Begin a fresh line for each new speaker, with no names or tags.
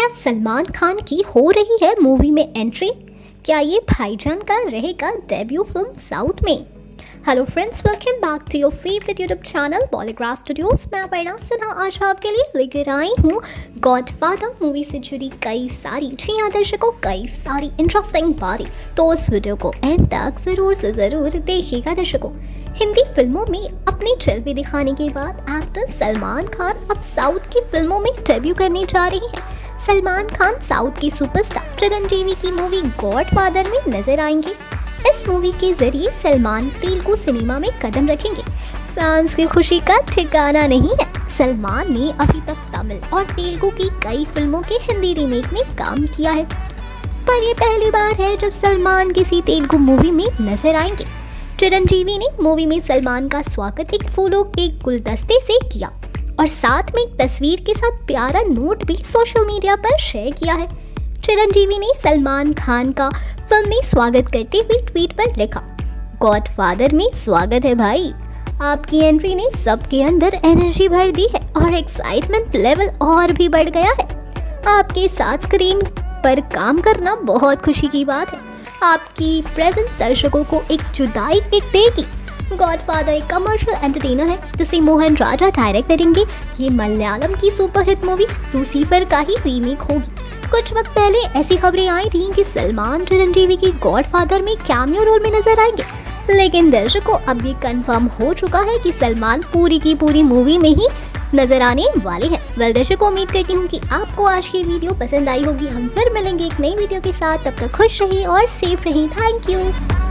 क्या सलमान खान की हो रही है मूवी में एंट्री? क्या ये भाईजान का रहेगा डेब्यू फिल्म साउथ में? Hello friends, welcome back to your favourite YouTube channel Polygraph Studios. मैं अपर्णा सिन्हा आज आपके लिए लेकर आई हूँ गॉडफादर मूवी से जुड़ी कई सारी दर्शकों कई सारी इंटरेस्टिंग बातें, तो इस वीडियो को एंड तक ज़रूर से ज़रूर देखिएगा। दर्शकों, हिंदी फिल्मों में अपने जलवे दिखाने के बाद एक्टर सलमान खान अब साउथ की फिल्मों में डेब्यू करने जा रही हैं। सलमान खान साउथ की सुपरस्टार चिरंजीवी की मूवी गॉडफादर में नजर आएंगे। इस मूवी के जरिए सलमान तेलुगु सिनेमा में कदम रखेंगे। फैंस की खुशी का ठिकाना नहीं है। सलमान ने अभी तक तमिल और तेलुगु की कई फिल्मों के हिंदी रीमेक में काम किया है, पर ये पहली बार है जब सलमान किसी तेलुगु मूवी में नजर आएंगे। चिरंजीवी ने मूवी में सलमान का स्वागत एक फूलों के गुलदस्ते से किया और साथ में एक तस्वीर के साथ प्यारा नोट भी सोशल मीडिया पर शेयर किया है। चिरंजीवी ने सलमान खान का फिल्म में स्वागत करते हुए ट्वीट पर लिखा, गॉडफादर में स्वागत है भाई, आपकी एंट्री ने सबके अंदर एनर्जी भर दी है और एक्साइटमेंट लेवल और भी बढ़ गया है। आपके साथ स्क्रीन पर काम करना बहुत खुशी की बात है। आपकी प्रेजेंस दर्शकों को एक जुदाई किक देगी। गॉडफादर एक कमर्शियल एंटरटेनर है जिसे मोहन राजा डायरेक्ट करेंगे। ये मलयालम की सुपरहिट मूवी लूसीफर का ही रीमेक होगी। कुछ वक्त पहले ऐसी खबरें आई थी कि सलमान चिरंजीवी की गॉडफादर में कैमियो रोल में नजर आएंगे, लेकिन दर्शकों अब ये कंफर्म हो चुका है कि सलमान पूरी की पूरी मूवी में ही नजर आने वाले हैं। वेल दर्शकों, उम्मीद करती हूँ कि आपको आज की वीडियो पसंद आई होगी। हम फिर मिलेंगे एक नई वीडियो के साथ, तब तक खुश रहिए और सेफ रहिए। Thank you.